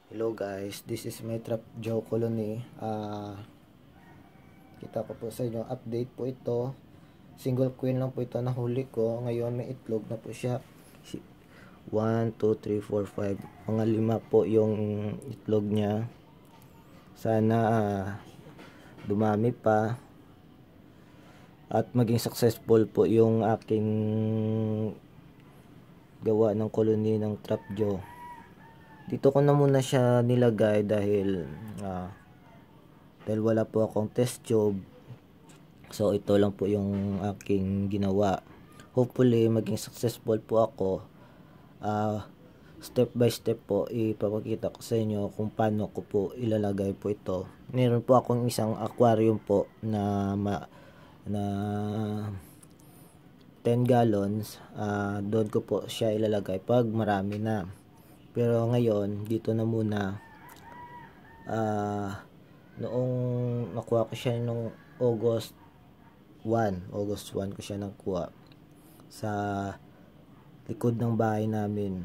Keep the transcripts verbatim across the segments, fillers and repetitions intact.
Hello guys, this is my Trapjaw colony. Uh, kita ko po sa inyo, update po ito. Single queen lang po ito na huli ko. Ngayon may itlog na po siya. one, two, three, four, five. Mga lima po yung itlog niya. Sana uh, dumami pa. At maging successful po yung aking gawa ng colony ng Trapjaw. Dito ko na muna siya nilagay dahil uh, dahil wala po akong test tube. So ito lang po yung aking ginawa. Hopefully maging successful po ako. Uh, step by step po ipapakita ko sa inyo kung paano ko po ilalagay po ito. Meron po akong isang aquarium po na ma, na ten gallons. Uh, doon ko po siya ilalagay pag marami na. Pero ngayon, dito na muna. Uh, noong nakuha ko siya noong August first, August first ko siya nakuha sa likod ng bahay namin.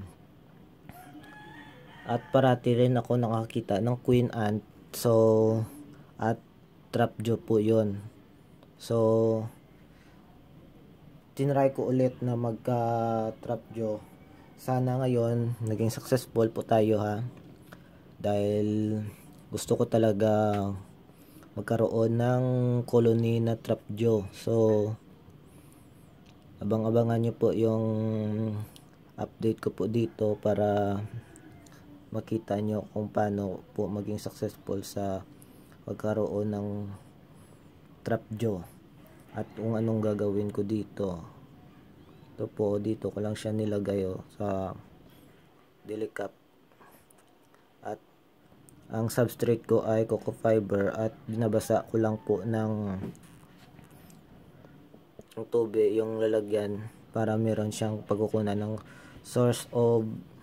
At parati rin ako nakakita ng Queen Ant. So, at Trapjaw po yun. So, tinry ko ulit na magka Trapjaw. Sana ngayon naging successful po tayo ha, dahil gusto ko talaga magkaroon ng colony na Trapjaw. So abang-abangan nyo po yung update ko po dito para makita nyo kung paano po maging successful sa pagkaroon ng Trapjaw at kung anong gagawin ko dito. Ito po, dito ko lang siya nilagay oh, sa delicap. At ang substrate ko ay coco fiber at binabasa ko lang po ng ng tubig yung lalagyan para meron siyang pagkukunan ng source of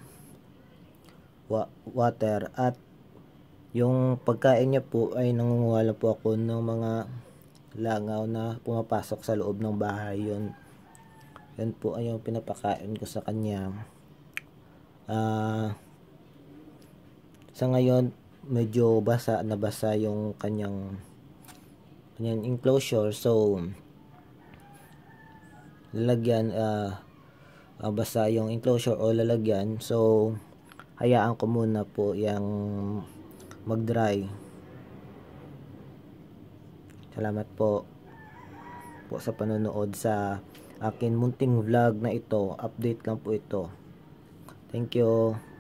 wa water. At yung pagkain niya po ay nangunguha po ako ng mga langaw na pumapasok sa loob ng bahay. Yun Yan po ay yung pinapakain ko sa kanya. Uh, sa ngayon, medyo basa na basa yung kanyang kanyang enclosure. So, lalagyan, uh, uh, basa yung enclosure o lalagyan. So, hayaan ko muna po yung mag-dry. Salamat po po sa panonood sa akin munting vlog na ito. Update lang po ito. Thank you.